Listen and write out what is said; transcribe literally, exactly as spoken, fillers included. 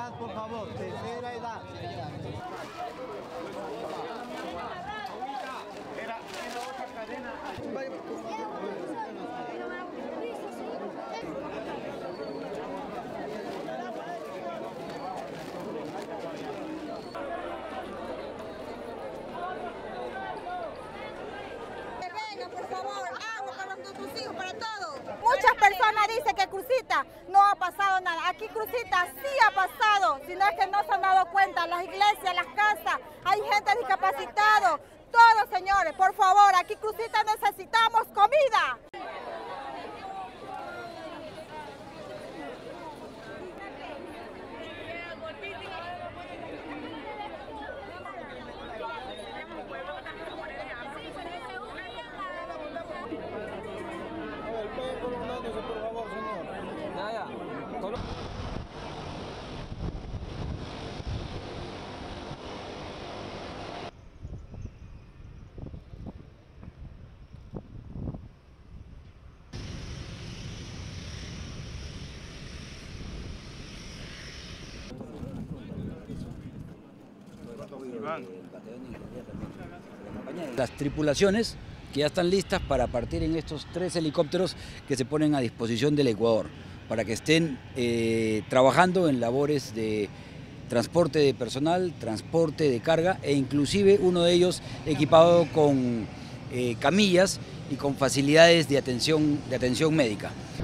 edad, por favor, tercera edad. Era, era otra cadena. Por favor, agua para nuestros hijos, para todos. Muchas personas dicen que Crucita no ha pasado nada. Aquí Crucita sí ha pasado, sino es que no se han dado cuenta. Las iglesias, las casas, hay gente discapacitada. Todos, señores, por favor, aquí Crucita necesitamos comida. Por favor, señor. Ya, ya. Las tripulaciones que ya están listas para partir en estos tres helicópteros que se ponen a disposición del Ecuador, para que estén eh, trabajando en labores de transporte de personal, transporte de carga e inclusive uno de ellos equipado con eh, camillas y con facilidades de atención, de atención médica.